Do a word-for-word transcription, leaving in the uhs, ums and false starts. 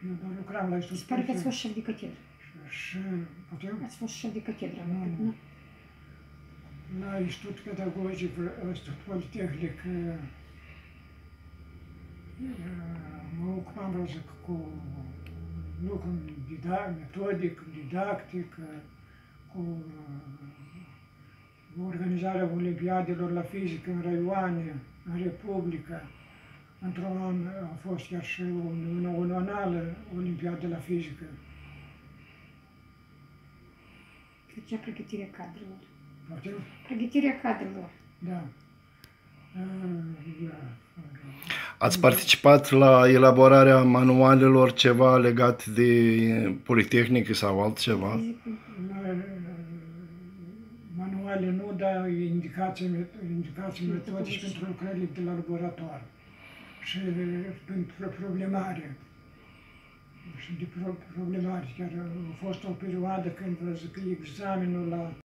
Eu doar lucram la institut. Se pare că ați fost șef de catedră. Și, putem? Ați fost șef de catedră. Nu, nu. La Institut Pedagogic, Institut Politehnic, mă ocupam, vreau zic, cu lucru metodic, didactic, cu organizarea olimpiadelor la fizică în raioane, în Republică. Într-un an a fost chiar și o unională olimpiadă la fizică. Făcea pregătirea cadrelor. Poate? Pregătirea cadrelor. Da. Ați participat la elaborarea manualelor ceva legat de Politehnică sau altceva? Manuale nu, dar indicații, indicații metodici pentru lucrările de la laborator și pentru problemare. Și de problemare, chiar a fost o perioadă când, vă zic, examenul la